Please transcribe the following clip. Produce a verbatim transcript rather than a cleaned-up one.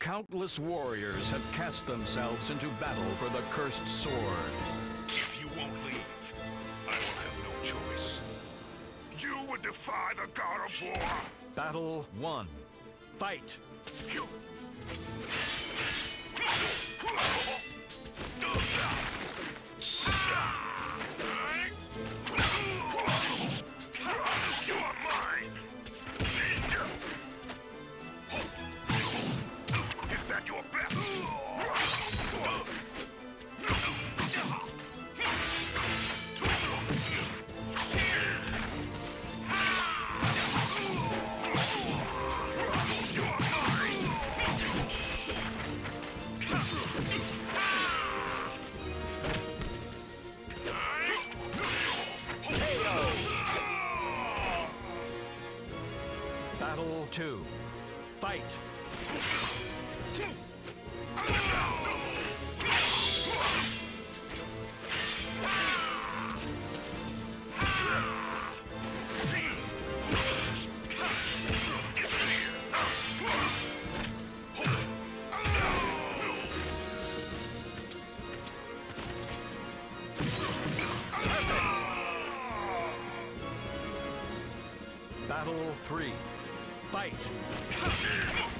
Countless warriors have cast themselves into battle for the cursed sword. If you won't leave, I will have no choice. You would defy the god of war! Battle one. Fight! You... You are mine! Is that your best? Battle two. Fight! Battle three. Fight!